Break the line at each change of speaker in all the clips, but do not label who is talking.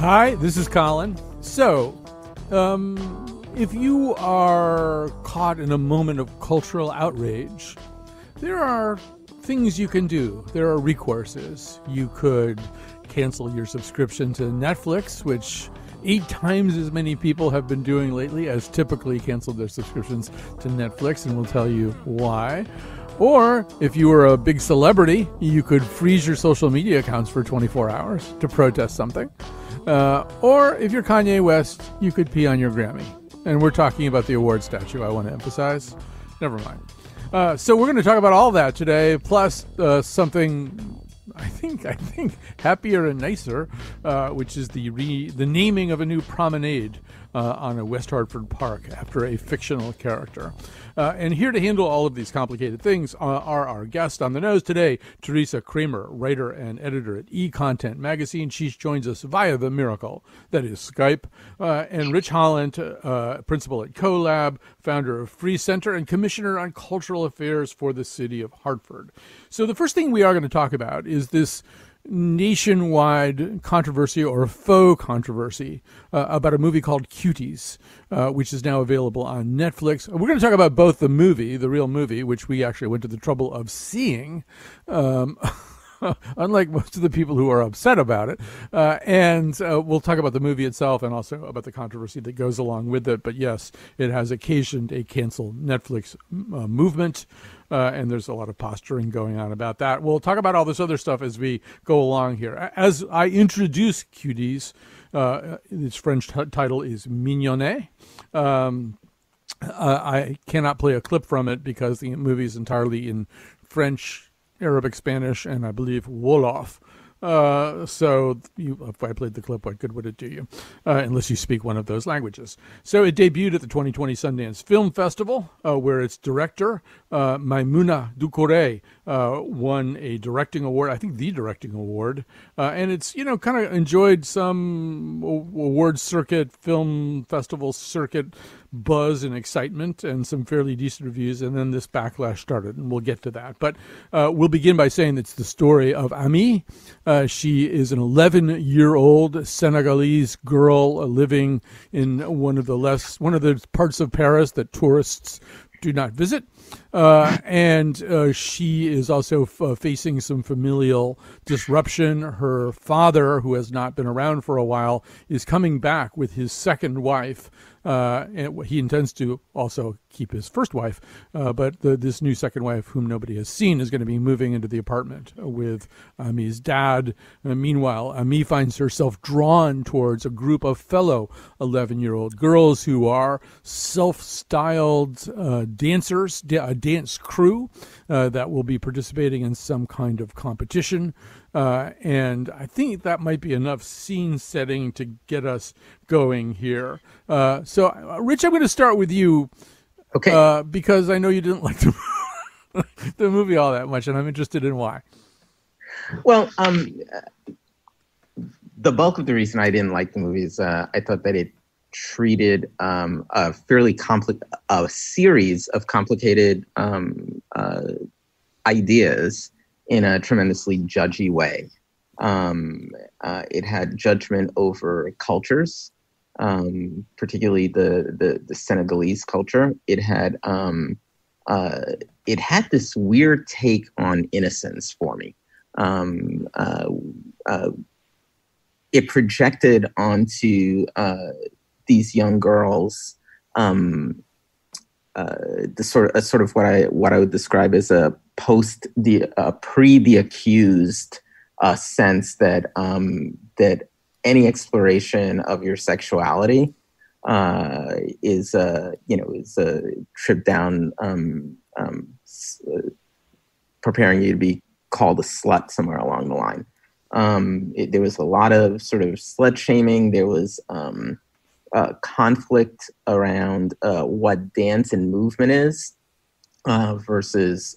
Hi, this is Colin. So, if you are caught in a moment of cultural outrage, there are things you can do. There are recourses. You could cancel your subscription to Netflix, which 8 times as many people have been doing lately as typically canceled their subscriptions to Netflix, and we'll tell you why. Or if you were a big celebrity, you could freeze your social media accounts for 24 hours to protest something. Or if you're Kanye West, you could pee on your Grammy. And we're talking about the award statue, I want to emphasize. Never mind. So we're going to talk about all that today, plus something I think happier and nicer, which is the naming of a new promenade on a West Hartford park after a fictional character. And here to handle all of these complicated things are our guest on the nose today, Theresa Cramer, writer and editor at E-Content Magazine. She joins us via the miracle that is Skype. And Rich Hollant, principal at CoLab, founder of Free Center, and commissioner on cultural affairs for the city of Hartford. So the first thing we are going to talk about is this nationwide controversy or faux controversy about a movie called Cuties, which is now available on Netflix. We're going to talk about both the movie, the real movie, which we actually went to the trouble of seeing, unlike most of the people who are upset about it. And we'll talk about the movie itself and also about the controversy that goes along with it. But yes, it has occasioned a cancel Netflix movement. And there's a lot of posturing going on about that. We'll talk about all this other stuff as we go along here. As I introduce Cuties, its French title is Mignonnet. I cannot play a clip from it because the movie is entirely in French, Arabic, Spanish, and I believe Wolof. So if I played the clip, what good would it do you? Unless you speak one of those languages. So it debuted at the 2020 Sundance Film Festival, where its director, Maimouna Doucouré, won a directing award, I think the directing award. And it's, kind of enjoyed some award circuit, film festival circuit buzz and excitement and some fairly decent reviews, and then this backlash started, and we'll get to that. But we'll begin by saying it's the story of Ami. She is an 11-year-old Senegalese girl living in one of the parts of Paris that tourists do not visit. And she is also facing some familial disruption. Her father, who has not been around for a while, is coming back with his second wife. And he intends to also keep his first wife, but this new second wife, whom nobody has seen, is going to be moving into the apartment with Ami's dad. Meanwhile, Ami finds herself drawn towards a group of fellow 11-year-old girls who are self-styled dancers, a dance crew that will be participating in some kind of competition. And I think that might be enough scene setting to get us going here. So, Rich, I'm going to start with you.
Okay.
Because I know you didn't like the movie all that much, and I'm interested in why.
Well, the bulk of the reason I didn't like the movie is I thought that it treated a fairly a series of complicated ideas in a tremendously judgy way. It had judgment over cultures, particularly the Senegalese culture. It had this weird take on innocence for me. It projected onto these young girls the sort of what I would describe as a pre the accused sense that that any exploration of your sexuality is a trip down preparing you to be called a slut somewhere along the line. There was a lot of sort of slut shaming. There was conflict around what dance and movement is versus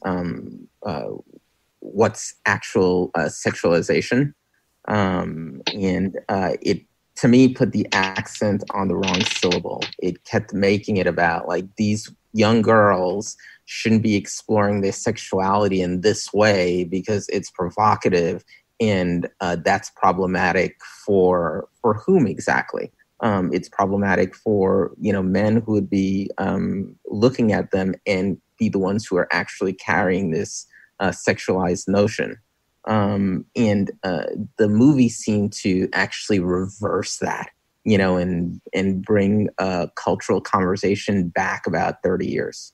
what's actual sexualization. And it, to me, put the accent on the wrong syllable. It kept making it about like these young girls shouldn't be exploring their sexuality in this way because it's provocative and that's problematic for whom exactly? It's problematic for, men who would be looking at them and be the ones who are actually carrying this sexualized notion. And the movie seemed to actually reverse that, and bring a cultural conversation back about 30 years.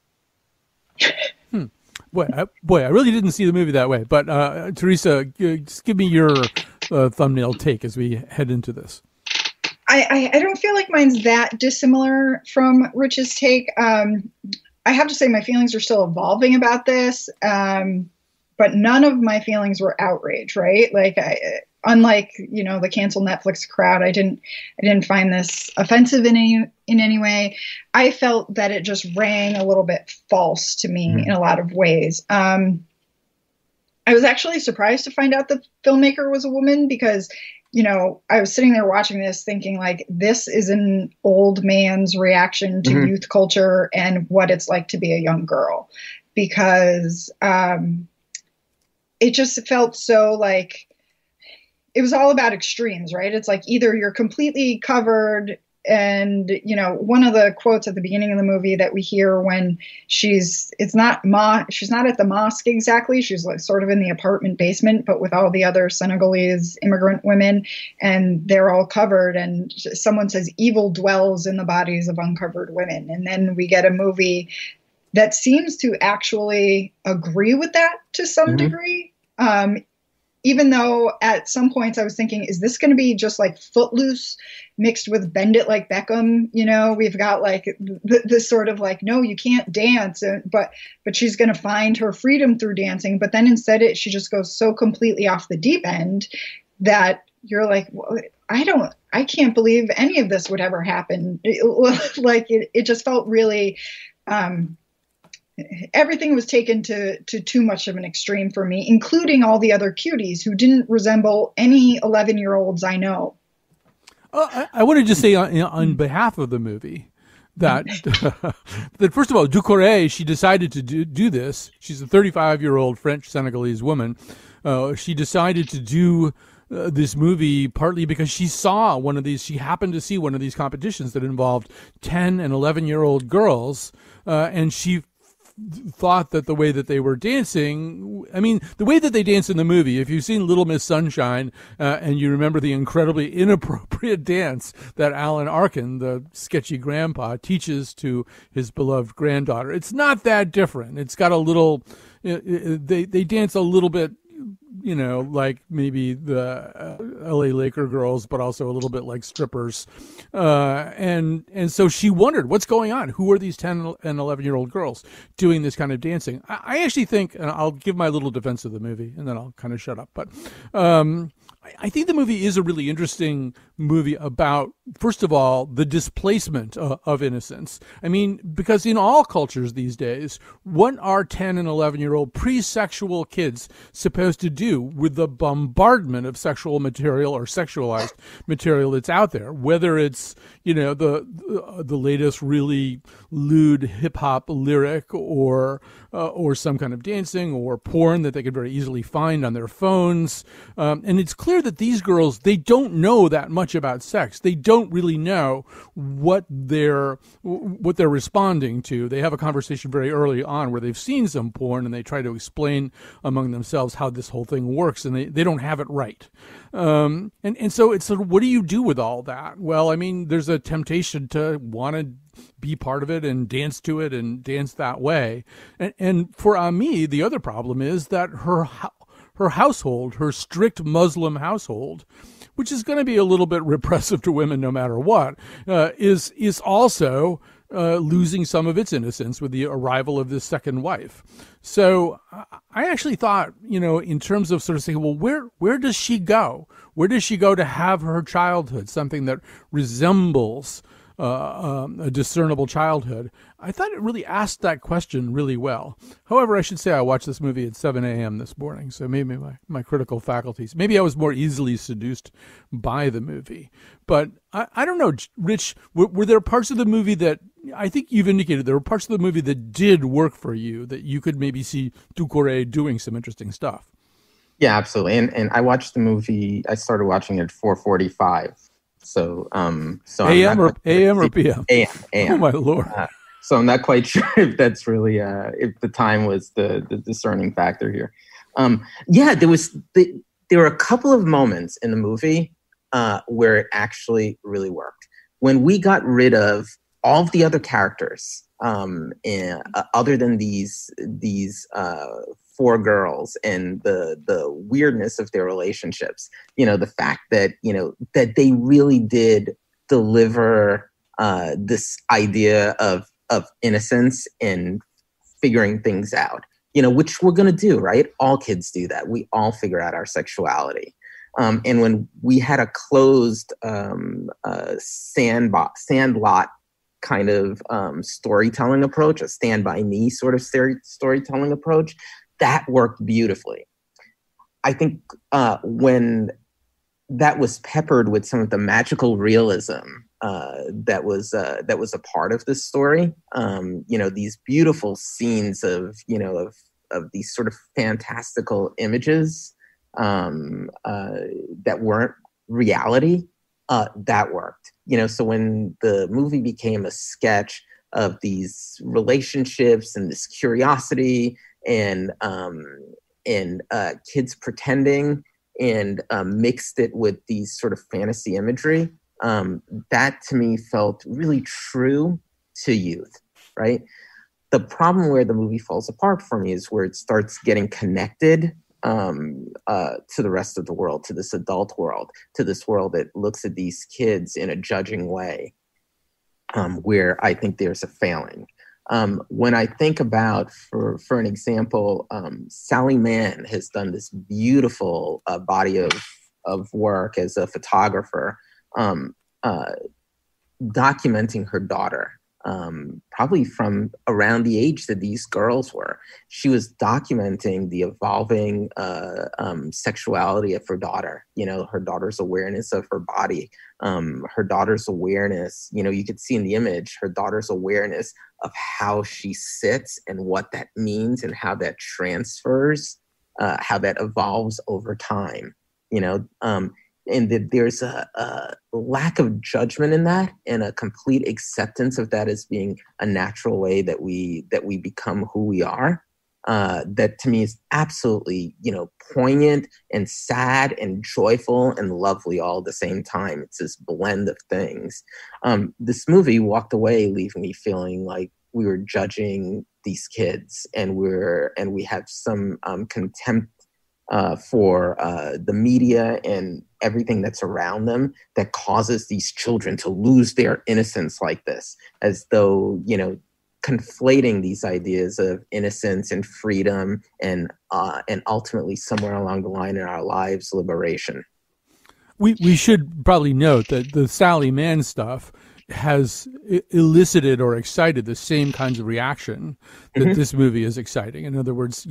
Boy, I really didn't see the movie that way. But Theresa, just give me your thumbnail take as we head into this.
I don't feel like mine's that dissimilar from Rich's take. I have to say my feelings are still evolving about this, but none of my feelings were outrage, right? Like, unlike the cancel Netflix crowd, I didn't find this offensive in any way. I felt that it just rang a little bit false to me in a lot of ways. I was actually surprised to find out the filmmaker was a woman because, I was sitting there watching this thinking like, this is an old man's reaction to youth culture and what it's like to be a young girl, because it just felt so like it was all about extremes, right? It's like either you're completely covered, and one of the quotes at the beginning of the movie that we hear when she's not at the mosque exactly, she's like sort of in the apartment basement, but with all the other Senegalese immigrant women, and they're all covered, and someone says evil dwells in the bodies of uncovered women, and then we get a movie that seems to actually agree with that to some degree. Even though at some points I was thinking, is this going to be just like Footloose mixed with Bend It Like Beckham? We've got like this sort of like, no, you can't dance, but she's going to find her freedom through dancing. But then instead she just goes so completely off the deep end that you're like, well, I can't believe any of this would ever happen. It just felt really, everything was taken to too much of an extreme for me, including all the other cuties who didn't resemble any 11-year-olds I know.
I want to just say on behalf of the movie that that first of all, Doucouré, she decided to do this. She's a 35-year-old French Senegalese woman. She decided to do this movie partly because she happened to see one of these competitions that involved 10 and 11-year-old girls, and she thought that the way that they were dancing, the way that they dance in the movie, if you've seen Little Miss Sunshine and you remember the incredibly inappropriate dance that Alan Arkin, the sketchy grandpa, teaches to his beloved granddaughter, it's not that different. It's got a little, they dance a little bit, like maybe the LA Laker girls, but also a little bit like strippers. And so she wondered, what's going on? Who are these 10 and 11-year-old girls doing this kind of dancing? I actually think, and I'll give my little defense of the movie, and then I'll kind of shut up. But I think the movie is a really interesting movie about, first of all, the displacement of innocence. Because in all cultures these days, what are 10 and 11-year-old pre-sexual kids supposed to do with the bombardment of sexual material or sexualized material that's out there? Whether it's, the latest really lewd hip-hop lyric or some kind of dancing or porn that they could very easily find on their phones. And it's clear that these girls, they don't know that much about sex. They don't really know what they're responding to. They have a conversation very early on where they've seen some porn and they try to explain among themselves how this whole thing works, and they don't have it right. And so it's sort of, what do you do with all that? Well, there's a temptation to want to be part of it and dance to it and dance that way. And for Ami, the other problem is that her household, her strict Muslim household, which is going to be a little bit repressive to women no matter what, is also losing some of its innocence with the arrival of this second wife. So I actually thought, in terms of sort of saying, well, where does she go? Where does she go to have her childhood, something that resembles a discernible childhood? I thought it really asked that question really well. However, I should say I watched this movie at 7 a.m. this morning, so maybe my critical faculties, maybe I was more easily seduced by the movie. But I don't know, Rich, were there parts of the movie that, I think you've indicated there were parts of the movie that did work for you, that you could maybe see Doucouré doing some interesting stuff?
Yeah, absolutely. And I watched the movie. I started watching it at 4:45. So I'm not
AM or
quite sure
AM or PM?
AM
Oh
AM.
my lord!
So I'm not quite sure if that's really if the time was the discerning factor here. Yeah, there were a couple of moments in the movie where it actually really worked. When we got rid of all of the other characters, other than these four girls, and the weirdness of their relationships, the fact that that they really did deliver this idea of innocence and figuring things out, which we're going to do, right? All kids do that. We all figure out our sexuality. And when we had a closed sandlot kind of storytelling approach, a Stand By Me sort of storytelling approach, that worked beautifully. I think when that was peppered with some of the magical realism that was a part of this story, these beautiful scenes of these sort of fantastical images that weren't reality, that worked. So when the movie became a sketch of these relationships and this curiosity and kids pretending, and mixed it with these sort of fantasy imagery, that to me felt really true to youth, right? The problem where the movie falls apart for me is where it starts getting connected to the rest of the world, to this adult world, to this world that looks at these kids in a judging way, where I think there's a failing. When I think about, for an example, Sally Mann has done this beautiful body of work as a photographer, documenting her daughter, probably from around the age that these girls were. She was documenting the evolving sexuality of her daughter, her daughter's awareness of her body, her daughter's awareness, you could see in the image, her daughter's awareness of how she sits and what that means and how that transfers, how that evolves over time, and that there's a lack of judgment in that, and a complete acceptance of that as being a natural way that we become who we are. That to me is absolutely, poignant and sad and joyful and lovely all at the same time. It's this blend of things. This movie walked away leaving me feeling like we were judging these kids, and we have some contempt for the media and everything that's around them that causes these children to lose their innocence like this, as though, conflating these ideas of innocence and freedom and ultimately somewhere along the line in our lives, liberation.
We should probably note that the Sally Mann stuff has elicited or excited the same kinds of reaction that this movie is exciting. In other words,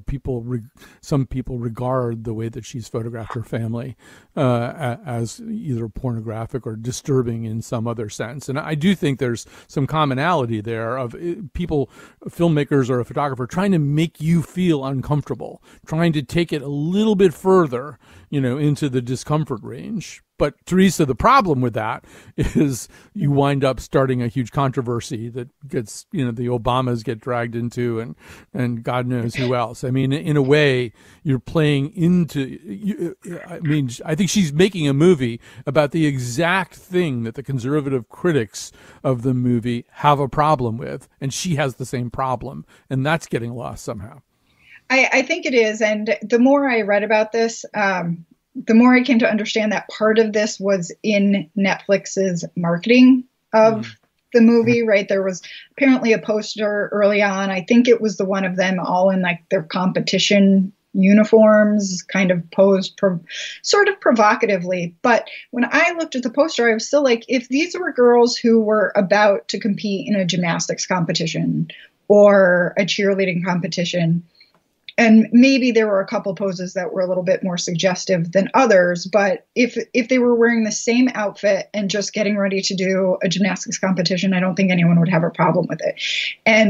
some people regard the way that she's photographed her family as either pornographic or disturbing in some other sense. And I do think there's some commonality there of people, filmmakers or a photographer, trying to make you feel uncomfortable, trying to take it a little bit further, into the discomfort range. But Theresa, the problem with that is you wind up starting a huge controversy that gets, the Obamas get dragged into, and God knows who else. I mean, in a way, you're playing into, I think she's making a movie about the exact thing that the conservative critics of the movie have a problem with. And she has the same problem. And that's getting lost somehow.
I think it is. And the more I read about this, the more I came to understand that part of this was in Netflix's marketing of the movie, right? There was apparently a poster early on. I think it was the one of them all in like their competition uniforms, kind of posed sort of provocatively. But when I looked at the poster, I was still like, if these were girls who were about to compete in a gymnastics competition or a cheerleading competition, and maybe there were a couple poses that were a little bit more suggestive than others, but if they were wearing the same outfit and just getting ready to do a gymnastics competition, I don't think anyone would have a problem with it. And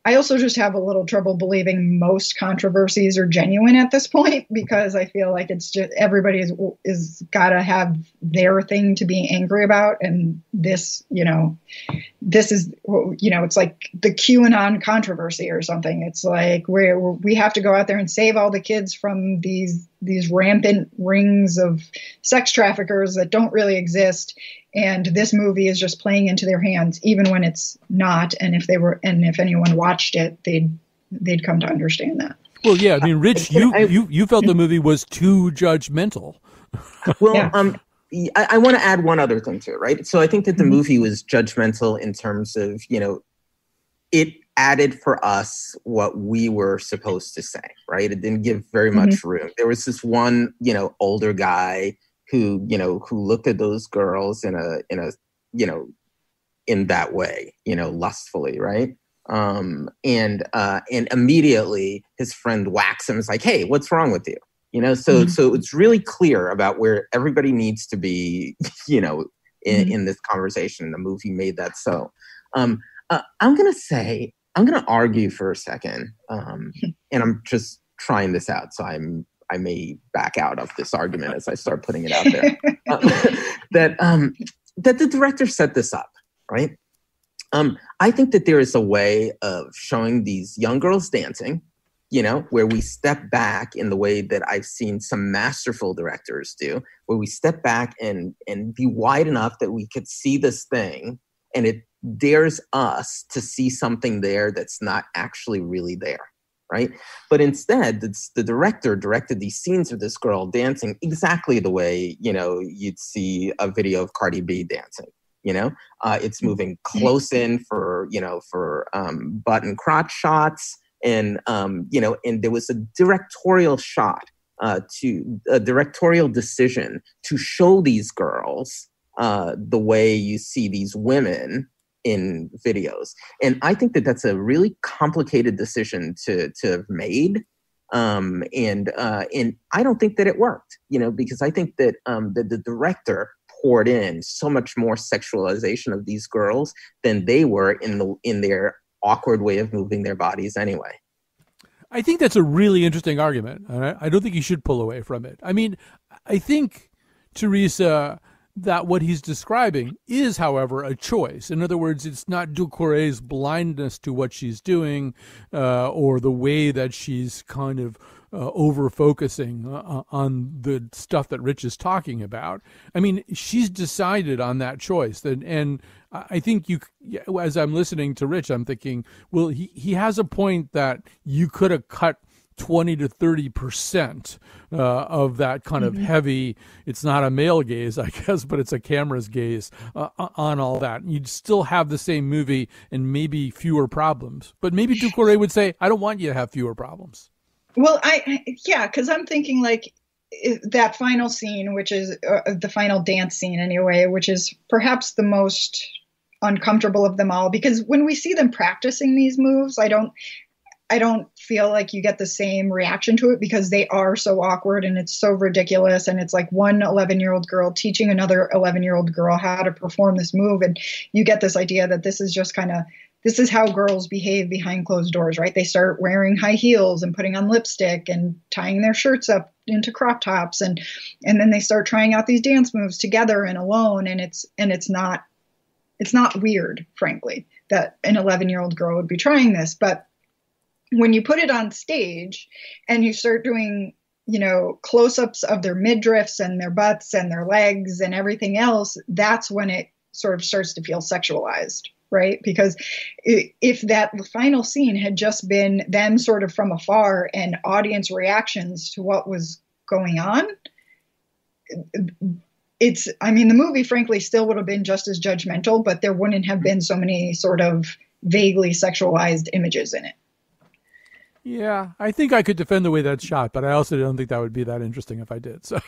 I also just have a little trouble believing most controversies are genuine at this point, because I feel like it's just everybody is got to have their thing to be angry about. And this, this is, it's like the QAnon controversy or something. It's like we have to go out there and save all the kids from these rampant rings of sex traffickers that don't really exist. And this movie is just playing into their hands, even when it's not. And if anyone watched it, they'd come to understand that.
Well, yeah. I mean, Rich, you felt the movie was too judgmental.
Well, yeah. I want to add one other thing to it, right? So I think that the movie was judgmental in terms of, it added for us what we were supposed to say, right? It didn't give very much room. There was this one, older guy who looked at those girls in that way, lustfully, right? And immediately his friend whacks him. It's like, hey, what's wrong with you? So it's really clear about where everybody needs to be, in this conversation. The movie made that so. I'm going to argue for a second, and I'm just trying this out, so I may back out of this argument as I start putting it out there. That the director set this up, right? I think that there is a way of showing these young girls dancing, where we step back in the way that I've seen some masterful directors do, where we step back and be wide enough that we could see this thing, and it dares us to see something there that's not actually really there. Right. But instead, the director directed these scenes of this girl dancing exactly the way, you'd see a video of Cardi B dancing. It's moving close in for butt and crotch shots. And, and there was a directorial directorial decision to show these girls the way you see these women in videos. And I think that that's a really complicated decision to have made. And I don't think that it worked, because I think that the director poured in so much more sexualization of these girls than they were in their awkward way of moving their bodies anyway.
I think that's a really interesting argument. I don't think you should pull away from it. I mean, I think, Theresa, that what he's describing is, however, a choice. In other words, it's not Ducourt's blindness to what she's doing or the way that she's kind of over-focusing on the stuff that Rich is talking about. I mean, she's decided on that choice. And I think as I'm listening to Rich, I'm thinking, well, he has a point that you could have cut 20 to 30% of that kind of heavy, it's not a male gaze, I guess, but it's a camera's gaze on all that. You'd still have the same movie and maybe fewer problems. But maybe Ducourt would say, I don't want you to have fewer problems.
Well, because I'm thinking like that final scene, which is the final dance scene anyway, which is perhaps the most uncomfortable of them all, because when we see them practicing these moves, I don't feel like you get the same reaction to it, because they are so awkward and it's so ridiculous. And it's like one 11-year-old girl teaching another 11-year-old girl how to perform this move. And you get this idea that this is just this is how girls behave behind closed doors, right? They start wearing high heels and putting on lipstick and tying their shirts up into crop tops. And then they start trying out these dance moves together and alone. And it's not weird, frankly, that an 11-year-old girl would be trying this. But when you put it on stage and you start doing, close-ups of their midriffs and their butts and their legs and everything else, that's when it sort of starts to feel sexualized, right? Because if that final scene had just been them sort of from afar and audience reactions to what was going on, the movie, frankly, still would have been just as judgmental, but there wouldn't have been so many sort of vaguely sexualized images in it.
Yeah, I think I could defend the way that's shot, but I also don't think that would be that interesting if I did. So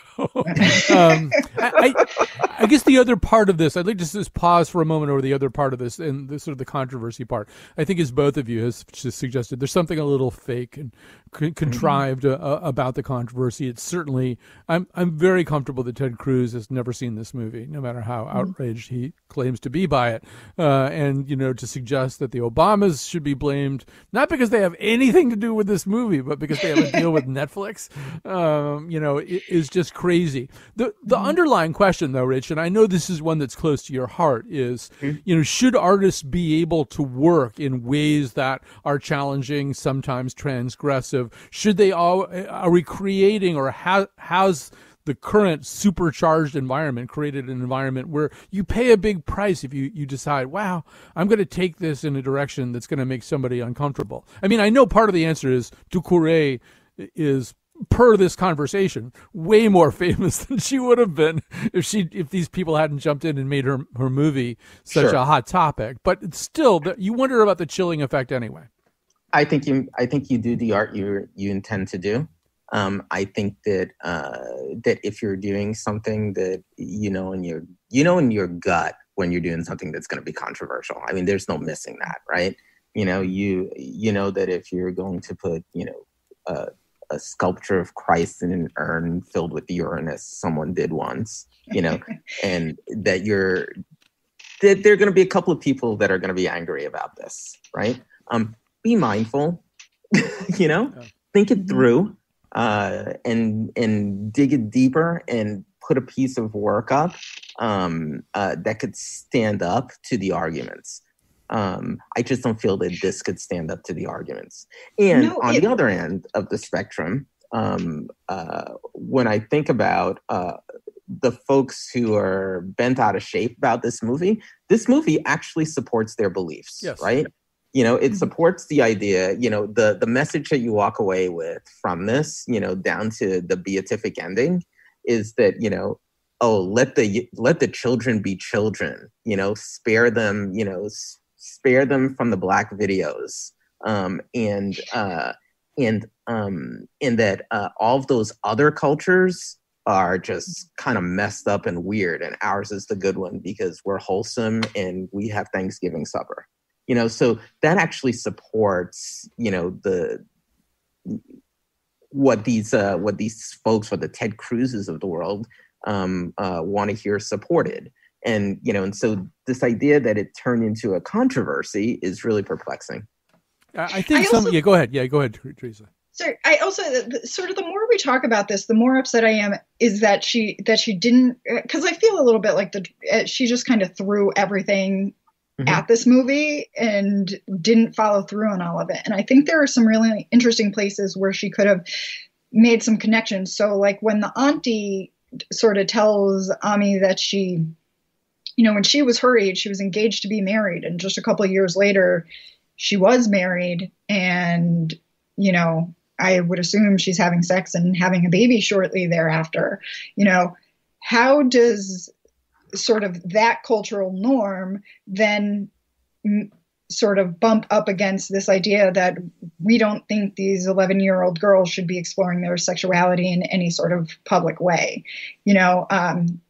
I guess the other part of this, I'd like to just pause for a moment over the other part of this and this sort of the controversy part. I think as both of you has just suggested, there's something a little fake and contrived about the controversy. It's certainly, I'm very comfortable that Ted Cruz has never seen this movie, no matter how outraged he claims to be by it. And, to suggest that the Obamas should be blamed, not because they have anything to do with this movie, but because they have a deal with Netflix, is just crazy. The underlying question, though, Rich, and I know this is one that's close to your heart, is, should artists be able to work in ways that are challenging, sometimes transgressive? Should they are we creating, or has the current supercharged environment created an environment where you pay a big price if you decide, wow, I'm going to take this in a direction that's going to make somebody uncomfortable? I mean, I know part of the answer is Ducouré is, per this conversation, way more famous than she would have been if these people hadn't jumped in and made her movie such a hot topic. But it's still, you wonder about the chilling effect anyway.
I think you do the art you intend to do. I think that that if you're doing something that in your gut when you're doing something that's going to be controversial. I mean, there's no missing that, right? You know that if you're going to put a sculpture of Christ in an urn filled with urine, as someone did once, and that there are going to be a couple of people that are going to be angry about this, right? Be mindful, think it through, and dig it deeper and put a piece of work up that could stand up to the arguments. I just don't feel that this could stand up to the arguments. And the other end of the spectrum, when I think about the folks who are bent out of shape about this movie actually supports their beliefs, right? It supports the idea, the message that you walk away with from this, down to the beatific ending is that, let the children be children, spare them, spare them from the Black videos, and that all of those other cultures are just kind of messed up and weird, and ours is the good one because we're wholesome and we have Thanksgiving supper. So that actually supports, what these folks, or the Ted Cruzes of the world, want to hear supported. And, and so this idea that it turned into a controversy is really perplexing.
I think go ahead. Yeah, go ahead, Theresa.
Sorry, I also, sort of, the more we talk about this, the more upset I am is that she didn't, because I feel a little bit like she just kind of threw everything at this movie and didn't follow through on all of it. And I think there are some really interesting places where she could have made some connections. So like when the auntie sort of tells Ami that she, when she was her age, she was engaged to be married. And just a couple of years later, she was married. And, I would assume she's having sex and having a baby shortly thereafter. How does sort of that cultural norm then sort of bump up against this idea that we don't think these 11-year-old girls should be exploring their sexuality in any sort of public way, and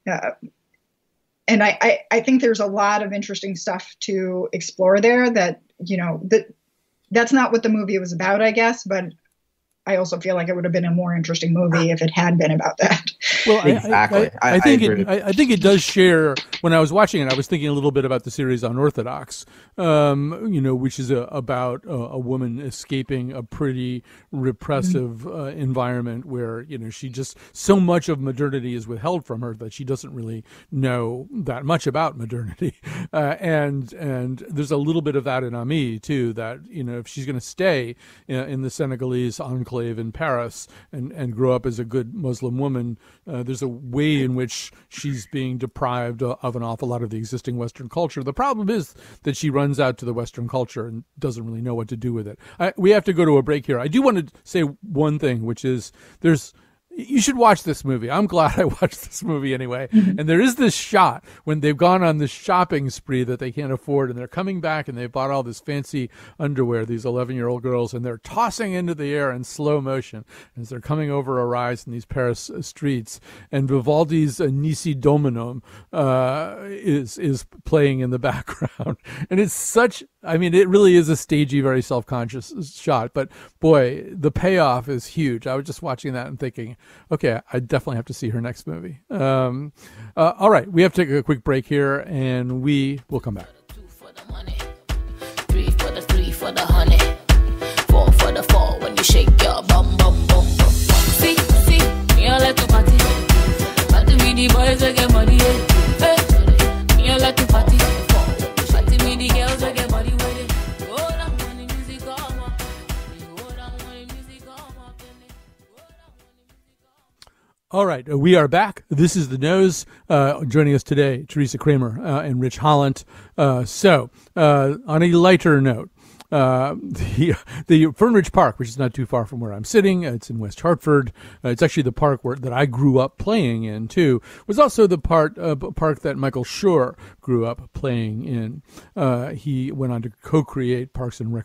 I think there's a lot of interesting stuff to explore there that, that's not what the movie was about, I guess, but I also feel like it would have been a more interesting movie if it had been about that.
Well,
exactly.
I think it does share. When I was watching it, I was thinking a little bit about the series Unorthodox, which is about a woman escaping a pretty repressive environment where, she just, so much of modernity is withheld from her that she doesn't really know that much about modernity. And there's a little bit of that in Ami too, that, if she's going to stay in the Senegalese enclave in Paris and grow up as a good Muslim woman, there's a way in which she's being deprived of an awful lot of the existing Western culture. The problem is that she runs out to the Western culture and doesn't really know what to do with it. We have to go to a break here. I do want to say one thing, which is you should watch this movie. I'm glad I watched this movie anyway. And there is this shot when they've gone on this shopping spree that they can't afford, and they're coming back and they've bought all this fancy underwear, these 11-year-old girls, and they're tossing into the air in slow motion as they're coming over a rise in these Paris streets. And Vivaldi's Nisi Dominum is playing in the background. And it's such I mean, it really is a stagey, very self-conscious shot, but boy, the payoff is huge. I was just watching that and thinking, okay, I definitely have to see her next movie. All right, we have to take a quick break here, and we will come back.
2 for the money, 3 for the 3 for the honey, 4 for the 4 when you shake your bum bum bum bum. See, me I like to party, party with the boys I get money. Hey, me I like to party, party with the girls I get money with it. Go down when the music come up, go down when the music come up.
All right, we are back. This is The Nose. Joining us today, Theresa Cramer and Rich Hollant. So, on a lighter note, the Fernridge Park, which is not too far from where I'm sitting, it's in West Hartford. It's actually the park that I grew up playing in too. Was also the park that Michael Schur grew up playing in. He went on to co-create Parks and Rec,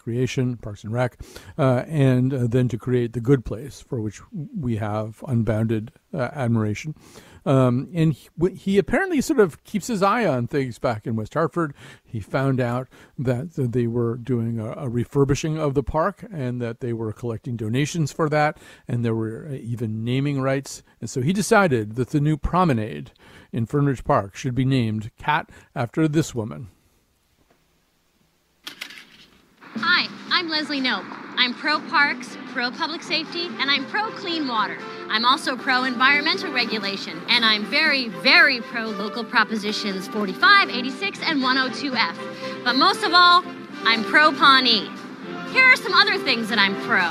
and then to create The Good Place, for which we have unbounded admiration. And he apparently sort of keeps his eye on things back in West Hartford. He found out that they were doing a refurbishing of the park and that they were collecting donations for that, and there were even naming rights. And so he decided that the new promenade in Fernridge Park should be named Cat after this woman.
Hi, I'm Leslie Nope. I'm pro-parks, pro-public safety, and I'm pro-clean water. I'm also pro-environmental regulation, and I'm very, very pro-local propositions 45, 86, and 102F. But most of all, I'm pro-Pawnee. Here are some other things that I'm pro.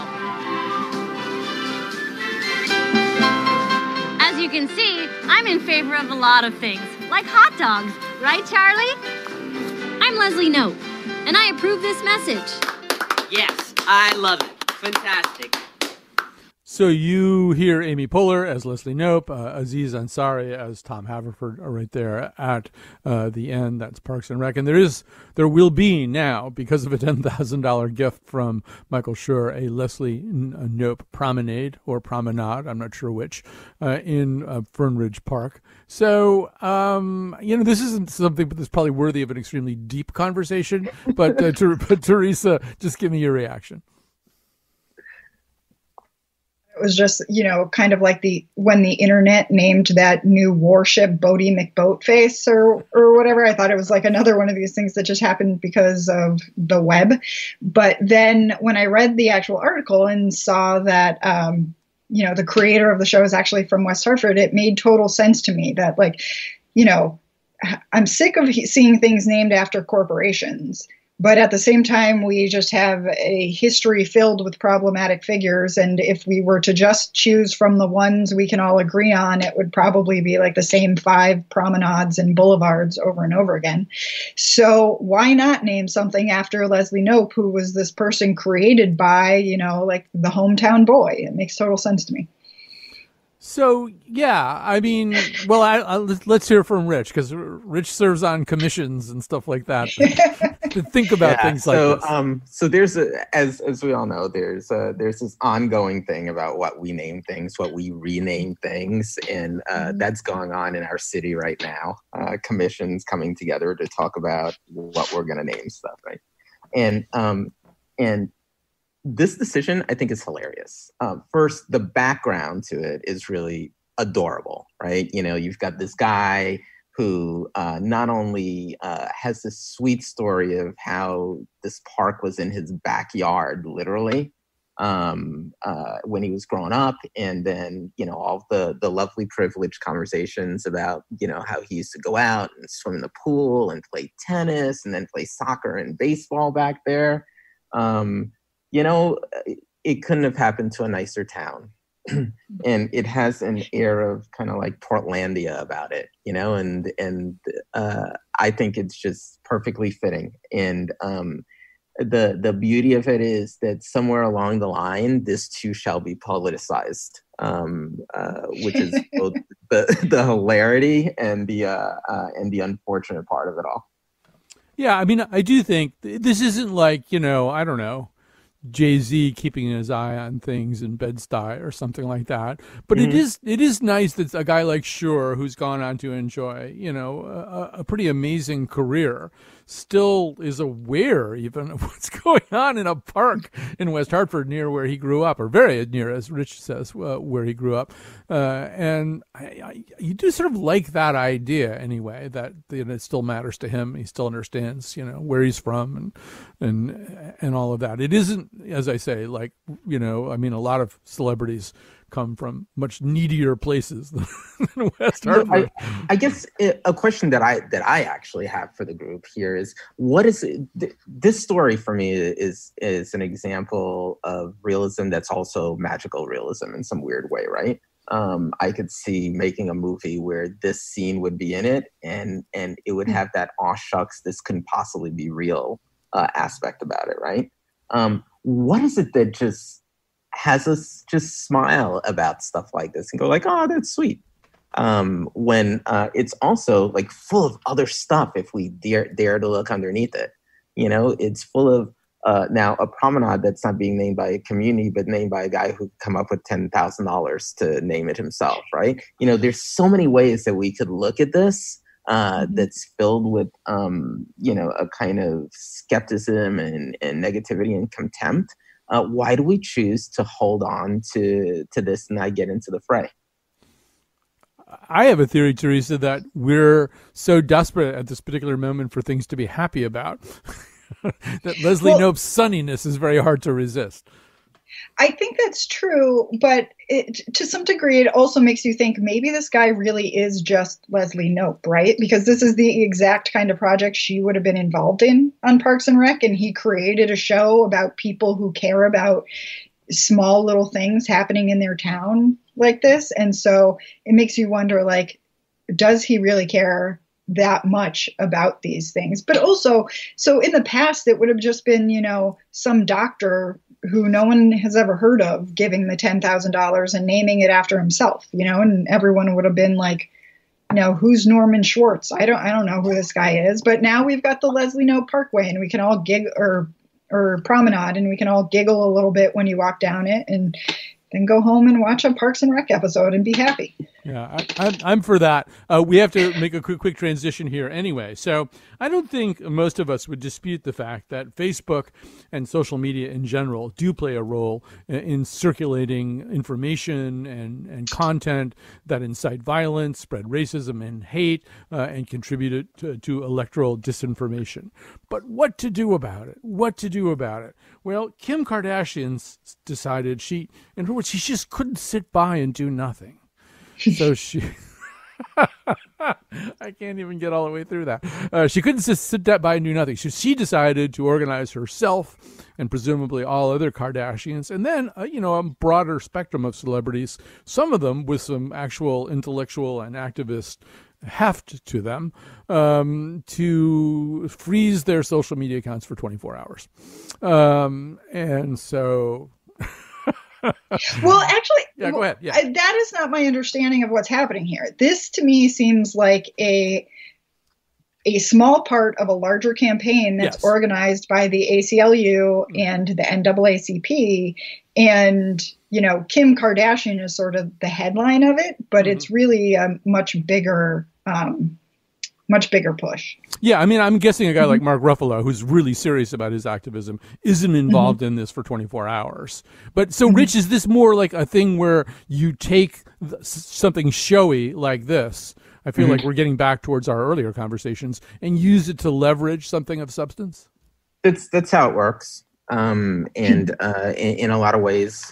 As you can see, I'm in favor of a lot of things, like hot dogs. Right, Charlie? I'm Leslie Nope, and I approve this message.
Yes, I love it. Fantastic.
So you hear Amy Poehler as Leslie Nope, Aziz Ansari as Tom Haverford are right there at the end. That's Parks and Rec. And there will be now, because of a $10,000 gift from Michael Schur, a Leslie Nope promenade or promenade, I'm not sure which, in Fernridge Park. So, this isn't something that's probably worthy of an extremely deep conversation, but Theresa, just give me your reaction.
It was just, kind of like when the internet named that new warship Bodie McBoatface or whatever. I thought it was like another one of these things that just happened because of the web. But then when I read the actual article and saw that, the creator of the show is actually from West Hartford, it made total sense to me that, I'm sick of seeing things named after corporations. But at the same time, we just have a history filled with problematic figures. And if we were to just choose from the ones we can all agree on, it would probably be like the same 5 promenades and boulevards over and over again. So why not name something after Leslie Nope, who was this person created by, the hometown boy? It makes total sense to me.
So, yeah, I mean, well, let's hear from Rich, because Rich serves on commissions and stuff like that to think about things like this.
So there's as we all know, there's this ongoing thing about what we name things, what we rename things, and that's going on in our city right now. Commissions coming together to talk about what we're going to name stuff, right? And this decision, I think, is hilarious. First, the background to it is really adorable, right? You've got this guy who not only has this sweet story of how this park was in his backyard, literally, when he was growing up, and then, all the lovely privileged conversations about, how he used to go out and swim in the pool and play tennis and then play soccer and baseball back there. It couldn't have happened to a nicer town. And it has an air of kind of like Portlandia about it, and I think it's just perfectly fitting. And the beauty of it is that somewhere along the line, this too shall be politicized, which is both the hilarity and the unfortunate part of it all.
Yeah, I mean, I do think this isn't like, I don't know, Jay-Z keeping his eye on things in Bed-Stuy or something like that. But it is nice that a guy like Schur, who's gone on to enjoy, a pretty amazing career, still is aware even of what's going on in a park in West Hartford near where he grew up, or very near, as Rich says, where he grew up. And you do sort of like that idea anyway, that it still matters to him. He still understands, where he's from and all of that. It isn't, as I say, like, a lot of celebrities come from much needier places than West Hartford.
I guess a question that I actually have for the group here is, what is this story for me is an example of realism that's also magical realism in some weird way, right? I could see making a movie where this scene would be in it, and it would have that aw shucks, this couldn't possibly be real aspect about it, right? What is it that just has us just smile about stuff like this and go like, oh, that's sweet, when it's also like full of other stuff if we dare to look underneath it. It's full of now a promenade that's not being named by a community but named by a guy who come up with $10,000 to name it himself, right? There's so many ways that we could look at this that's filled with a kind of skepticism and negativity and contempt. Why do we choose to hold on to this and not get into the fray?
I have a theory, Theresa, that we're so desperate at this particular moment for things to be happy about that Leslie Knope's sunniness is very hard to resist.
I think that's true, but to some degree, it also makes you think maybe this guy really is just Leslie Knope, right? Because this is the exact kind of project she would have been involved in on Parks and Rec, and he created a show about people who care about small little things happening in their town like this. And so it makes you wonder, like, does he really care that much about these things? But also, so in the past, it would have just been, some doctor who no one has ever heard of giving the $10,000 and naming it after himself, and everyone would have been like, who's Norman Schwartz? I don't know who this guy is. But now we've got the Leslie Knope Parkway, and we can all or promenade, and we can all giggle a little bit when you walk down it, and then go home and watch a Parks and Rec episode and be happy.
Yeah, I'm for that. We have to make a quick transition here anyway. So I don't think most of us would dispute the fact that Facebook and social media in general do play a role in circulating information and content that incite violence, spread racism and hate, and contribute to electoral disinformation. But what to do about it? Well, Kim Kardashian decided in her words, she just couldn't sit by and do nothing. So she, I can't even get all the way through that. She couldn't just sit by and do nothing. So she decided to organize herself and presumably all other Kardashians, and then, a broader spectrum of celebrities, some of them with some actual intellectual and activist heft to them, to freeze their social media accounts for 24 hours. And so...
Well, actually,
yeah, go ahead. Yeah.
That is not my understanding of what's happening here. This, to me, seems like a small part of a larger campaign that's organized by the ACLU and the NAACP. And, Kim Kardashian is sort of the headline of it, but it's really a much bigger push. Yeah,
I'm guessing a guy like Mark Ruffalo, who's really serious about his activism, isn't involved in this for 24 hours. But so, Rich, is this more like a thing where you take something showy like this? I feel like we're getting back towards our earlier conversations, and use it to leverage something of substance?
That's how it works. And in a lot of ways,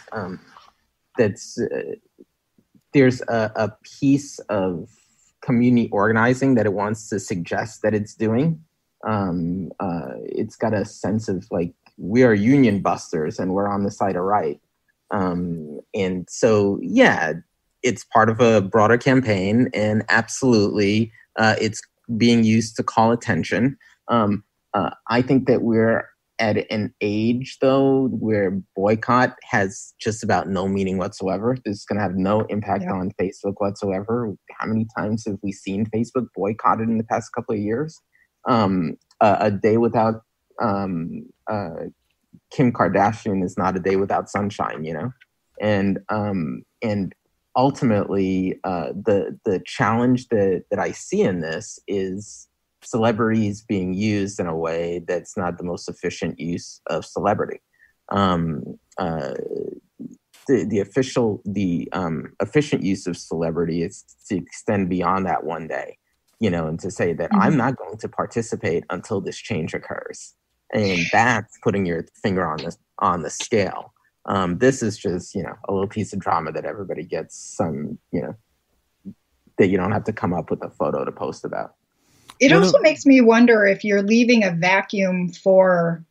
there's a piece of community organizing that it wants to suggest that it's doing. It's got a sense of like, we are union busters and we're on the side of right. And so, it's part of a broader campaign, and absolutely it's being used to call attention. I think that we're at an age, though, where boycott has just about no meaning whatsoever. This is going to have no impact on Facebook whatsoever. How many times have we seen Facebook boycotted in the past couple of years? A day without Kim Kardashian is not a day without sunshine, And ultimately, the challenge that I see in this is celebrity is being used in a way that's not the most efficient use of celebrity. The efficient use of celebrity is to extend beyond that one day, and to say that I'm not going to participate until this change occurs. And that's putting your finger on the scale. This is just, a little piece of drama that everybody gets some, that you don't have to come up with a photo to post about.
It also makes me wonder if you're leaving a vacuum for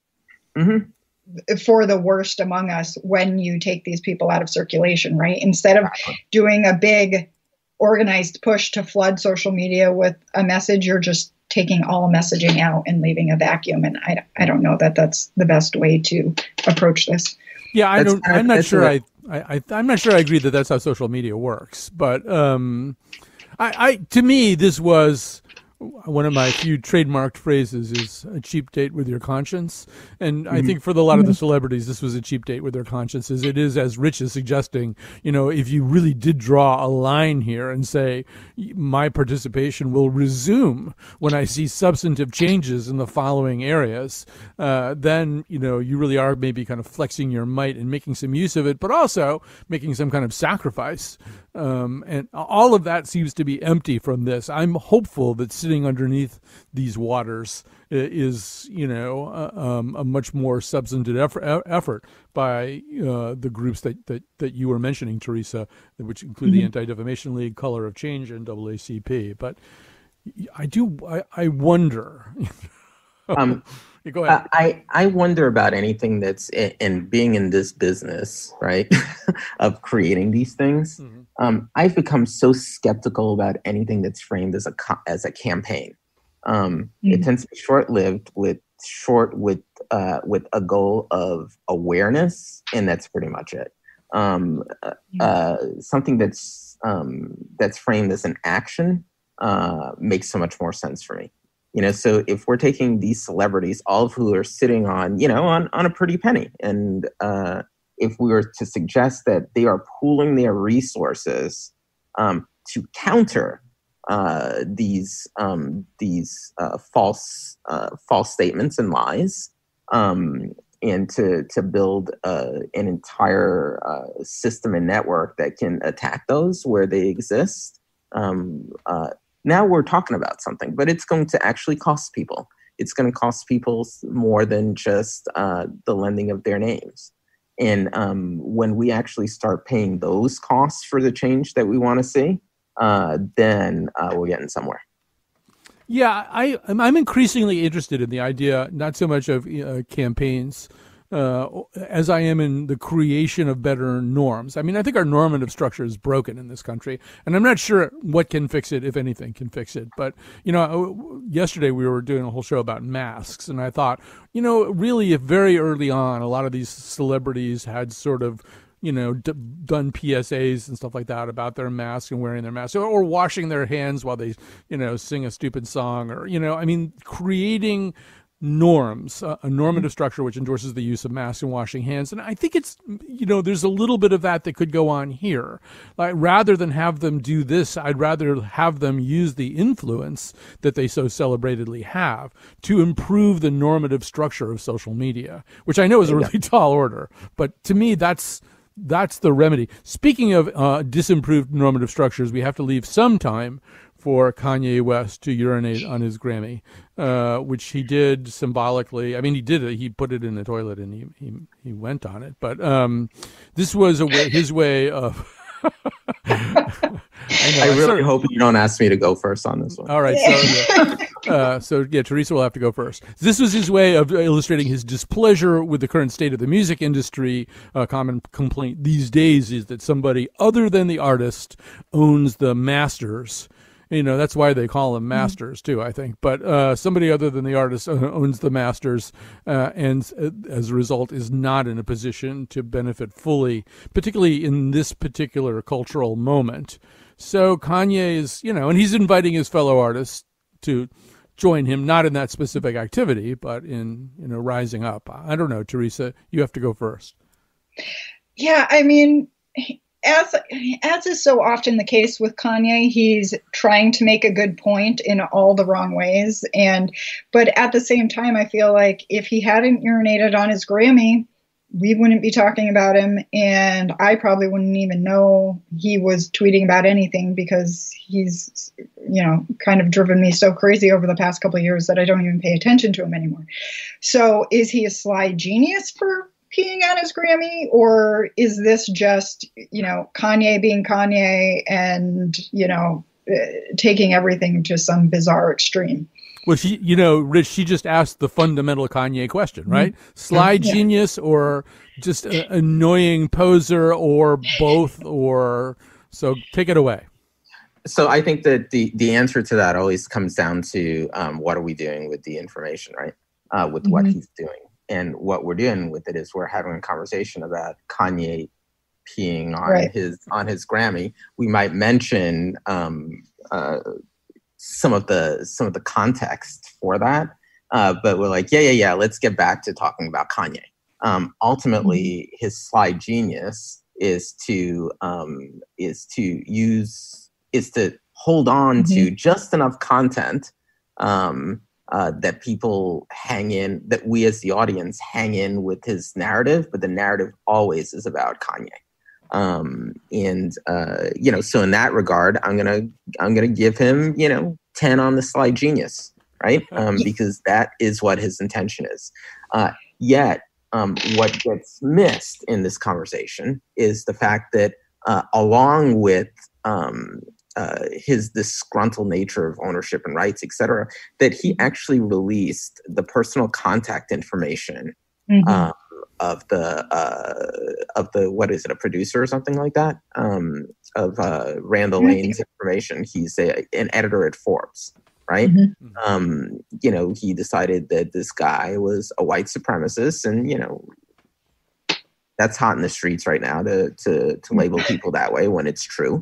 the worst among us when you take these people out of circulation, right? Instead of doing a big organized push to flood social media with a message, you're just taking all messaging out and leaving a vacuum. And I don't know that that's the best way to approach this.
Yeah, I'm not sure I agree that that's how social media works. But to me, this was one of my few trademarked phrases is a cheap date with your conscience. And I think for a lot of the celebrities, this was a cheap date with their consciences. It is, as Rich is suggesting, if you really did draw a line here and say, my participation will resume when I see substantive changes in the following areas, then, you really are maybe kind of flexing your might and making some use of it, but also making some kind of sacrifice. And all of that seems to be empty from this. I'm hopeful that sitting underneath these waters is, a much more substantive effort by the groups that you were mentioning, Theresa, which include the Anti-Defamation League, Color of Change, and NAACP. But I wonder. Go ahead.
I wonder about anything that's in being in this business, right, of creating these things. I've become so skeptical about anything that's framed as a campaign. It tends to be short-lived, with a goal of awareness, and that's pretty much it. Something that's framed as an action makes so much more sense for me. So if we're taking these celebrities, all of who are sitting on a pretty penny, and if we were to suggest that they are pooling their resources to counter these false statements and lies, and to build an entire system and network that can attack those where they exist. Now we're talking about something, but it's going to actually cost people. It's going to cost people more than just the lending of their names. And when we actually start paying those costs for the change that we want to see, then we're getting somewhere.
Yeah, I'm increasingly interested in the idea, not so much of campaigns, as I am in the creation of better norms. I mean, I think our normative structure is broken in this country, and I'm not sure what can fix it, if anything can fix it. But, yesterday we were doing a whole show about masks, and I thought, really, if very early on a lot of these celebrities had sort of done PSAs and stuff like that about their masks and wearing their masks, or washing their hands while they, sing a stupid song, or, creating norms, a normative structure which endorses the use of masks and washing hands. And I think it's, there's a little bit of that could go on here. Like, rather than have them do this, I'd rather have them use the influence that they so celebratedly have to improve the normative structure of social media, which I know is a really tall order. But to me, that's the remedy. Speaking of disimproved normative structures, we have to leave some time for Kanye West to urinate on his Grammy, which he did symbolically. I mean, he did it. He put it in the toilet and he went on it. But this was his way of.
I really hope you don't ask me to go first on this one.
All right. So Theresa will have to go first. This was his way of illustrating his displeasure with the current state of the music industry. A common complaint these days is that somebody other than the artist owns the masters. That's why they call them masters too, I think. But somebody other than the artist owns the masters, and as a result is not in a position to benefit fully, particularly in this particular cultural moment. So Kanye is, and he's inviting his fellow artists to join him, not in that specific activity, but in, rising up. I don't know, Theresa, you have to go first.
Yeah, I mean, as is so often the case with Kanye, he's trying to make a good point in all the wrong ways. But at the same time, I feel like if he hadn't urinated on his Grammy, we wouldn't be talking about him, and I probably wouldn't even know he was tweeting about anything, because he's, kind of driven me so crazy over the past couple of years that I don't even pay attention to him anymore. So is he a sly genius for peeing on his Grammy, or is this just, Kanye being Kanye and, taking everything to some bizarre extreme?
Well, Rich, she just asked the fundamental Kanye question, right? Mm-hmm. Sly genius, or just an annoying poser, or both, or so take it away.
So I think that the answer to that always comes down to what are we doing with the information, right? With what he's doing. And what we're doing with it is we're having a conversation about Kanye peeing on his Grammy. We might mention some of the context for that, but we're like, yeah, let's get back to talking about Kanye. Ultimately, his sly genius is to hold on to just enough content that people hang in, that we as the audience hang in with his narrative, but the narrative always is about Kanye. So in that regard, I'm gonna give him, 10 on the sly genius, right? Because that is what his intention is. Yet, what gets missed in this conversation is the fact that, along with his disgruntled nature of ownership and rights, et cetera, that he actually released the personal contact information of the what is it, a producer or something like that, of Randall Lane's information. He's an editor at Forbes, right? He decided that this guy was a white supremacist, and that's hot in the streets right now to label people that way when it's true,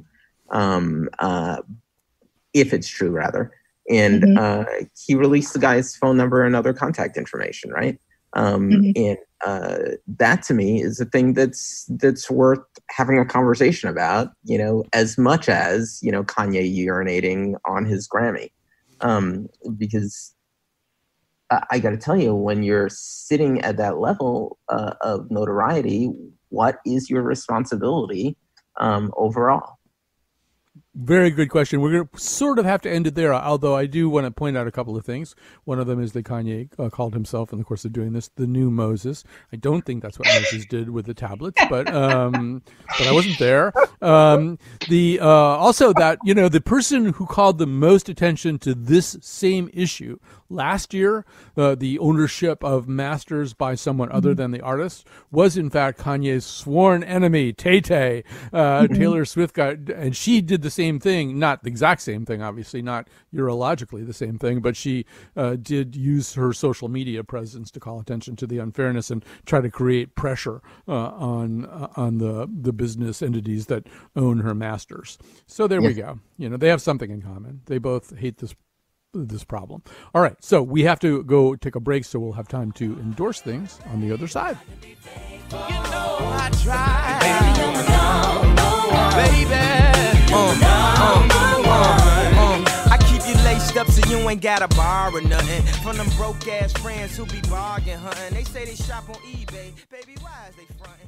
if it's true rather. And he released the guy's phone number and other contact information, right? And that to me is a thing that's worth having a conversation about, as much as, Kanye urinating on his Grammy. Because I got to tell you, when you're sitting at that level of notoriety, what is your responsibility overall?
Very good question. We're going to sort of have to end it there, although I do want to point out a couple of things. One of them is that Kanye called himself, in the course of doing this, the new Moses. I don't think that's what Moses did with the tablets, but I wasn't there. Also that, the person who called the most attention to this same issue last year, the ownership of masters by someone other than the artist, was in fact Kanye's sworn enemy, Tay-Tay. Taylor Swift and she did the same thing, not the exact same thing, obviously, not urologically the same thing, but she did use her social media presence to call attention to the unfairness and try to create pressure on the business entities that own her masters. So there we go. They have something in common. They both hate this problem. All right, so we have to go take a break, so we'll have time to endorse things on the other side.
I tried. I keep you laced up so you ain't gotta borrow nothing from them broke ass friends who be bargain hunting. They say they shop on eBay. Baby, why is they fronting?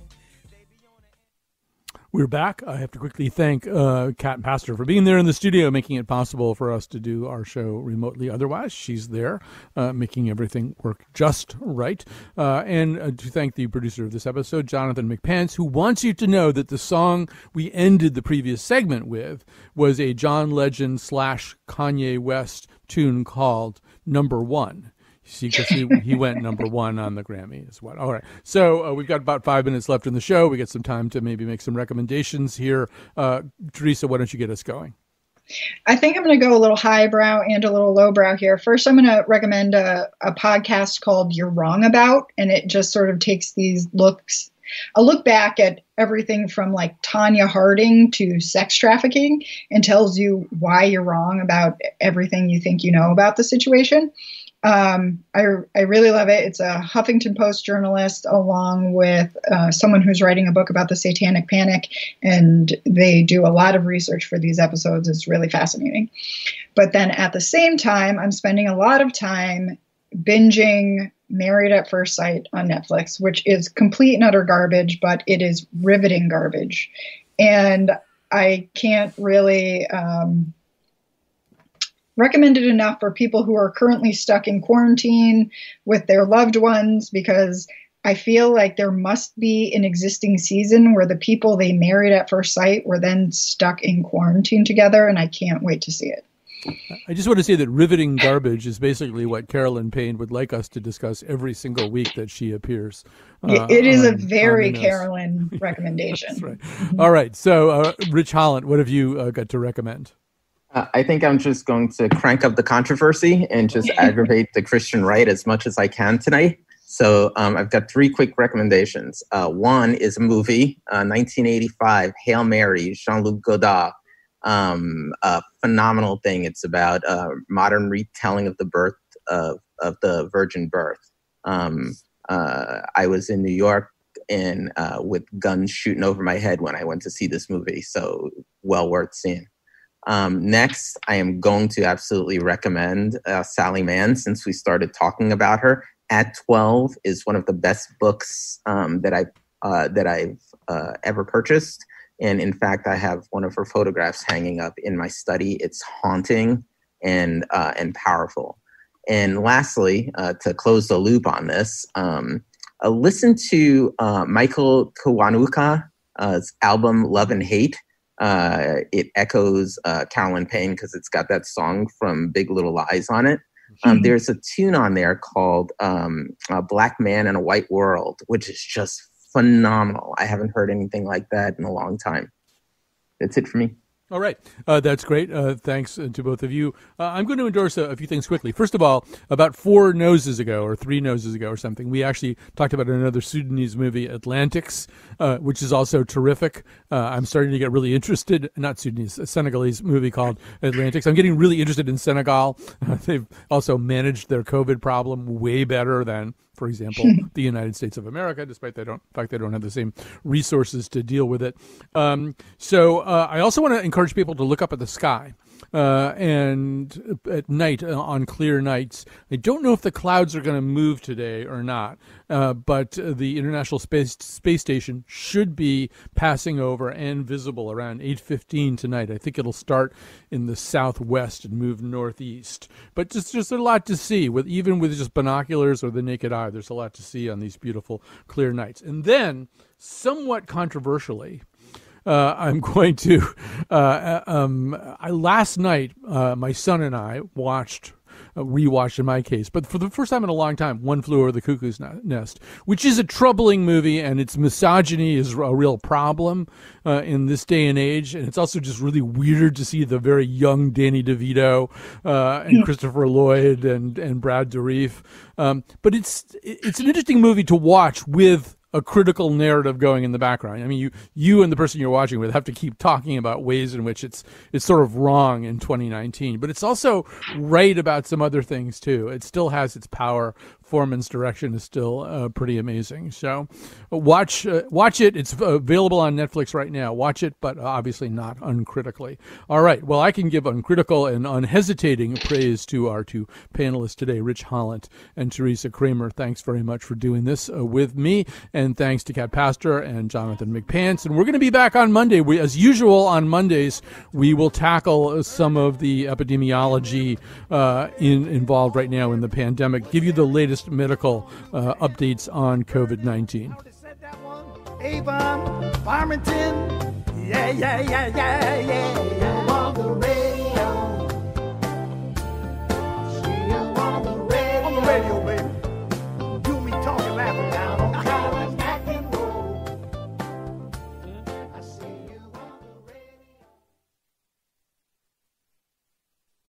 We're back. I have to quickly thank Kat Pastor for being there in the studio, making it possible for us to do our show remotely. Otherwise, she's there, making everything work just right. And to thank the producer of this episode, Jonathan McPence, who wants you to know that the song we ended the previous segment with was a John Legend / Kanye West tune called Number One. See, because he went number one on the Grammy as well. All right. So we've got about 5 minutes left in the show. We get some time to maybe make some recommendations here. Teresa, why don't you get us going?
I think I'm going to go a little highbrow and a little lowbrow here. First, I'm going to recommend a podcast called You're Wrong About, and it just sort of takes a look back at everything from like Tanya Harding to sex trafficking and tells you why you're wrong about everything you think you know about the situation. I really love it. It's a Huffington Post journalist along with someone who's writing a book about the Satanic Panic, and they do a lot of research for these episodes. It's really fascinating. But then at the same time, I'm spending a lot of time binging Married at First Sight on Netflix, which is complete and utter garbage, but it is riveting garbage. And I can't really recommend it enough for people who are currently stuck in quarantine with their loved ones, because I feel like there must be an existing season where the people they married at first sight were then stuck in quarantine together, and I can't wait to see it.
I just want to say that riveting garbage is basically what Carolyn Payne would like us to discuss every single week that she appears.
It is a very Carolyn recommendation.
That's right. All right. So, Rich Hollant, what have you got to recommend?
I think I'm just going to crank up the controversy and just aggravate the Christian right as much as I can tonight. So I've got 3 quick recommendations. One is a movie, 1985, Hail Mary, Jean-Luc Godard. A phenomenal thing. It's about a modern retelling of the birth of the virgin birth. I was in New York and with guns shooting over my head when I went to see this movie, so well worth seeing. Next, I am going to absolutely recommend Sally Mann, since we started talking about her. At 12 is one of the best books that I've ever purchased. And in fact, I have one of her photographs hanging up in my study. It's haunting and powerful. And lastly, to close the loop on this, listen to Michael Kiwanuka's album Love and Hate. It echoes Carolyn Payne because it's got that song from Big Little Lies on it. There's a tune on there called A Black Man in a White World, which is just phenomenal. I haven't heard anything like that in a long time. That's it for me.
All right. That's great. Thanks to both of you. I'm going to endorse a few things quickly. First of all, about 4 noses ago or 3 noses ago or something, we actually talked about another Sudanese movie, Atlantics, which is also terrific. I'm starting to get really interested, not Sudanese, a Senegalese movie called Atlantics. I'm getting really interested in Senegal. They've also managed their COVID problem way better than, for example, the United States of America, despite they don't have the same resources to deal with it. So I also want to encourage people to look up at the sky. And at night, on clear nights, I don't know if the clouds are going to move today or not, but the International Space Station should be passing over and visible around 8:15 tonight. I think it'll start in the southwest and move northeast. But just a lot to see, even with just binoculars or the naked eye. There's a lot to see on these beautiful clear nights. And then, somewhat controversially, I'm going to, last night, my son and I rewatched in my case, but for the first time in a long time, One Flew Over the Cuckoo's Nest, which is a troubling movie, and its misogyny is a real problem in this day and age. And it's also just really weird to see the very young Danny DeVito and Christopher Lloyd and Brad Dourif. But it's an interesting movie to watch with a critical narrative going in the background. I mean, you and the person you're watching with have to keep talking about ways in which it's sort of wrong in 2019, but it's also right about some other things too. It still has its power. Foreman's direction is still pretty amazing. So watch it. It's available on Netflix right now. Watch it, but obviously not uncritically. All right. Well, I can give uncritical and unhesitating praise to our 2 panelists today, Rich Hollant and Theresa Cramer. Thanks very much for doing this with me. And thanks to Kat Pastor and Jonathan McPants. And we're going to be back on Monday. As usual, on Mondays, we will tackle some of the epidemiology involved right now in the pandemic, give you the latest medical updates on COVID-19.
Avon, Farmington, yeah. On the radio.